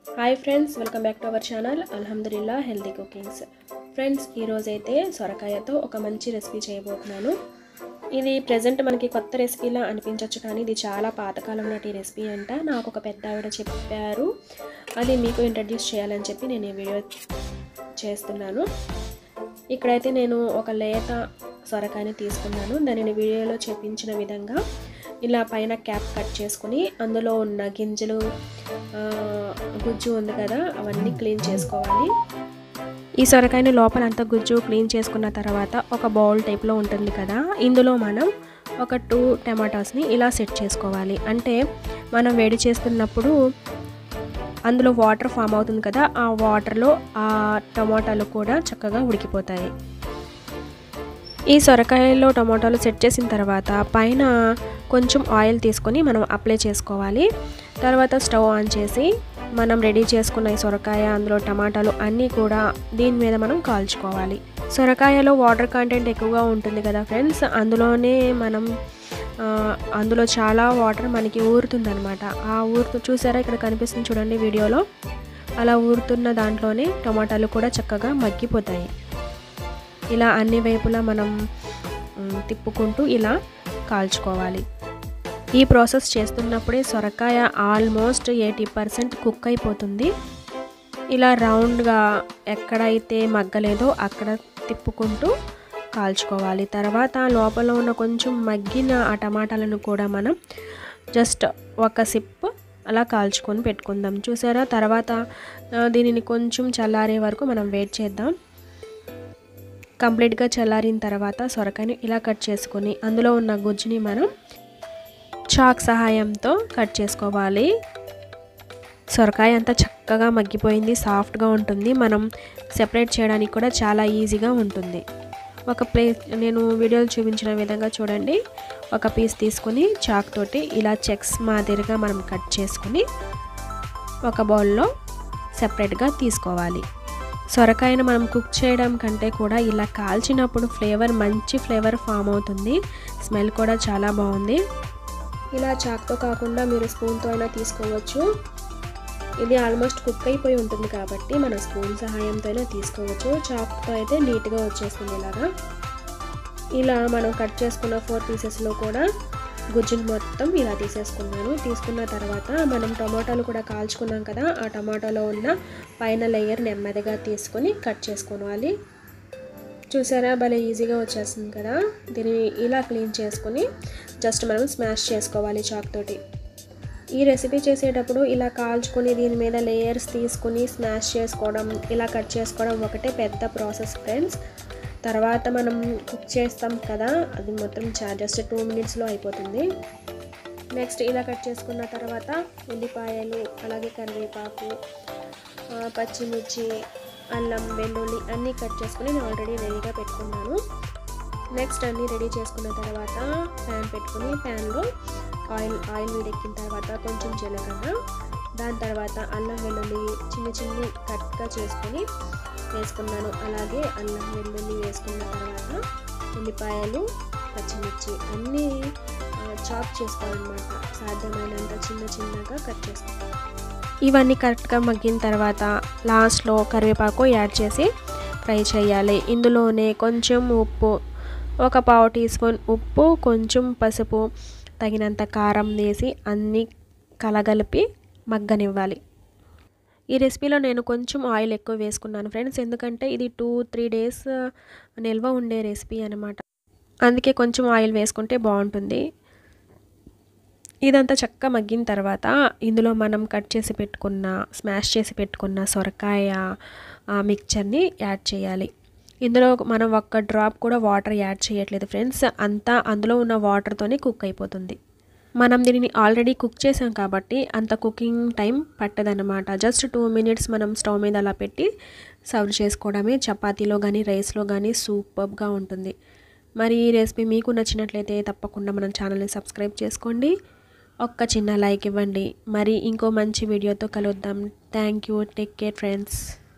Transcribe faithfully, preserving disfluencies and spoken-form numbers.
Hi friends, welcome back to our channel అల్హమ్దులిల్లా healthy cookings. Friends, ఈరోజైతే సొరకాయతో ఒక మంచి రెసిపీ చేయబోతున్నాను. ఇది ప్రజెంట్ మనకి కొత్త రెసిపీలా అనిపించవచ్చు, కానీ ఇది చాలా పాతకాలం నాటి రెసిపీ అంట. నాకు ఒక పెద్ద ఆవిడ చెప్పారు, అది మీకు ఇంట్రడ్యూస్ చేయాలని చెప్పి నేను ఈ వీడియో చేస్తున్నాను. ఇక్కడైతే నేను ఒక లేత సొరకాయని తీసుకున్నాను. దానిని వీడియోలో చూపించిన విధంగా ఇలా పైన క్యాప్ కట్ చేసుకుని అందులో ఉన్న గింజలు, గుజ్జు ఉంది కదా, అవన్నీ క్లీన్ చేసుకోవాలి. ఈ సొరకాయని లోపలంతా గుజ్జు క్లీన్ చేసుకున్న తర్వాత ఒక బౌల్ టైప్లో ఉంటుంది కదా, ఇందులో మనం ఒక టూ టమాటాస్ని ఇలా సెట్ చేసుకోవాలి. అంటే మనం వేడి చేస్తున్నప్పుడు అందులో వాటర్ ఫామ్ అవుతుంది కదా, ఆ వాటర్లో ఆ టమాటాలు కూడా చక్కగా ఉడికిపోతాయి. ఈ సొరకాయలో టమాటాలు సెట్ చేసిన తర్వాత పైన కొంచెం ఆయిల్ తీసుకొని మనం అప్లై చేసుకోవాలి. తర్వాత స్టవ్ ఆన్ చేసి మనం రెడీ చేసుకున్న ఈ సొరకాయ, అందులో టమాటాలు అన్నీ కూడా దీని మీద మనం కాల్చుకోవాలి. సొరకాయలో వాటర్ కంటెంట్ ఎక్కువగా ఉంటుంది కదా ఫ్రెండ్స్, అందులోనే మనం అందులో చాలా వాటర్ మనకి ఊరుతుందనమాట. ఆ ఊరుతూ చూసారా, ఇక్కడ కనిపిస్తుంది చూడండి వీడియోలో, అలా ఊరుతున్న దాంట్లోనే టమాటాలు కూడా చక్కగా మగ్గిపోతాయి. ఇలా అన్ని వైపులా మనం తిప్పుకుంటూ ఇలా కాల్చుకోవాలి. ఈ ప్రాసెస్ చేస్తున్నప్పుడే సొరకాయ ఆల్మోస్ట్ ఎయిటీ పర్సెంట్ కుక్ అయిపోతుంది. ఇలా రౌండ్గా ఎక్కడైతే మగ్గలేదో అక్కడ తిప్పుకుంటూ కాల్చుకోవాలి. తర్వాత లోపల ఉన్న కొంచెం మగ్గిన ఆ టమాటాలను కూడా మనం జస్ట్ ఒక సిప్ అలా కాల్చుకొని పెట్టుకుందాం. చూసారా, తర్వాత దీనిని కొంచెం చల్లారే వరకు మనం వెయిట్ చేద్దాం. కంప్లీట్గా చల్లారిన తర్వాత సొరకాయని ఇలా కట్ చేసుకొని అందులో ఉన్న గుజ్జుని మనం చాక్ సహాయంతో కట్ చేసుకోవాలి. సొరకాయ అంతా చక్కగా మగ్గిపోయింది, సాఫ్ట్గా ఉంటుంది. మనం సెపరేట్ చేయడానికి కూడా చాలా ఈజీగా ఉంటుంది. ఒక ప్లేస్ నేను వీడియోలో చూపించిన విధంగా చూడండి, ఒక పీస్ తీసుకొని చాక్ తోటి ఇలా చెక్స్ మాదిరిగా మనం కట్ చేసుకుని ఒక బౌల్లో సెపరేట్గా తీసుకోవాలి. సొరకాయను మనం కుక్ చేయడం కంటే కూడా ఇలా కాల్చినప్పుడు ఫ్లేవర్ మంచి ఫ్లేవర్ ఫామ్ అవుతుంది. స్మెల్ కూడా చాలా బాగుంది. ఇలా చాక్తో కాకుండా మీరు స్పూన్తో అయినా తీసుకోవచ్చు. ఇది ఆల్మోస్ట్ కుక్ అయిపోయి ఉంటుంది కాబట్టి మన స్పూన్ సహాయంతో అయినా తీసుకోవచ్చు. చాక్తో అయితే నీట్గా వచ్చేస్తుంది. ఇలాగా ఇలా మనం కట్ చేసుకున్న ఫోర్ పీసెస్లో కూడా గుజ్జును మొత్తం ఇలా తీసేసుకున్నాను. తీసుకున్న తర్వాత మనం టమాటాలు కూడా కాల్చుకున్నాం కదా, ఆ టమాటాలో ఉన్న పైన లేయర్ నెమ్మదిగా తీసుకొని కట్ చేసుకోవాలి. చూసారా, భలే ఈజీగా వచ్చేస్తుంది కదా. దీన్ని ఇలా క్లీన్ చేసుకొని జస్ట్ మనం స్మాష్ చేసుకోవాలి చాక్ తోటి. ఈ రెసిపీ చేసేటప్పుడు ఇలా కాల్చుకొని దీని మీద లేయర్స్ తీసుకుని స్మాష్ చేసుకోవడం, ఇలా కట్ చేసుకోవడం ఒకటే పెద్ద ప్రాసెస్ ఫ్రెండ్స్. తర్వాత మనం కుక్ చేస్తాం కదా, అది మొత్తం జస్ట్ టూ మినిట్స్లో అయిపోతుంది. నెక్స్ట్ ఇలా కట్ చేసుకున్న తర్వాత ఉల్లిపాయలు, అలాగే కరివేపాకు, పచ్చిమిర్చి, అల్లం, వెల్లుల్లి అన్నీ కట్ చేసుకుని నేను ఆల్రెడీ రెడీగా పెట్టుకున్నాను. నెక్స్ట్ అన్నీ రెడీ చేసుకున్న తర్వాత ప్యాన్ పెట్టుకుని ప్యాన్లో ఆయిల్ ఆయిల్ వేడెక్కిన తర్వాత కొంచెం జీలకర్ర, దాని తర్వాత అల్లం వెల్లుల్లి చిన్న చిన్ని కట్గా చేసుకొని వేసుకున్నాను. అలాగే అల్లం వెల్లుల్లి వేసుకున్న తర్వాత ఉల్లిపాయలు, పచ్చిమిర్చి అన్నీ చాప్ చేసుకోవాలన్నమాట. సాధ్యమైనంత చిన్న చిన్నగా కట్ చేసుకోవాలి. ఇవన్నీ కరెక్ట్గా మగ్గిన తర్వాత లాస్ట్లో కరివేపాకు యాడ్ చేసి ఫ్రై చేయాలి. ఇందులోనే కొంచెం ఉప్పు, ఒక పావు టీ స్పూన్ ఉప్పు, కొంచెం పసుపు, తగినంత కారం వేసి అన్నీ కలగలిపి మగ్గనివ్వాలి. ఈ రెసిపీలో నేను కొంచెం ఆయిల్ ఎక్కువ వేసుకున్నాను ఫ్రెండ్స్, ఎందుకంటే ఇది టూ త్రీ డేస్ నిల్వ ఉండే రెసిపీ అనమాట. అందుకే కొంచెం ఆయిల్ వేసుకుంటే బాగుంటుంది. ఇదంతా చక్కగా మగ్గిన తర్వాత ఇందులో మనం కట్ చేసి పెట్టుకున్న, స్మాష్ చేసి పెట్టుకున్న సొరకాయ మిక్చర్ని యాడ్ చేయాలి. ఇందులో మనం ఒక్క డ్రాప్ కూడా వాటర్ యాడ్ చేయట్లేదు ఫ్రెండ్స్, అంతా అందులో ఉన్న వాటర్తోనే కుక్ అయిపోతుంది. మనం దీనిని ఆల్రెడీ కుక్ చేసాం కాబట్టి అంత కుకింగ్ టైం పట్టదనమాట. జస్ట్ టూ మినిట్స్ మనం స్టవ్ మీద అలా పెట్టి సర్వ్ చేసుకోవడమే. చపాతీలో కానీ రైస్లో కానీ సూపర్గా ఉంటుంది. మరి ఈ రెసిపీ మీకు నచ్చినట్లయితే తప్పకుండా మన ఛానల్ని సబ్స్క్రైబ్ చేసుకోండి, ఒక్క చిన్న లైక్ ఇవ్వండి. మరి ఇంకో మంచి వీడియోతో కలుద్దాం. Thank you, take care friends.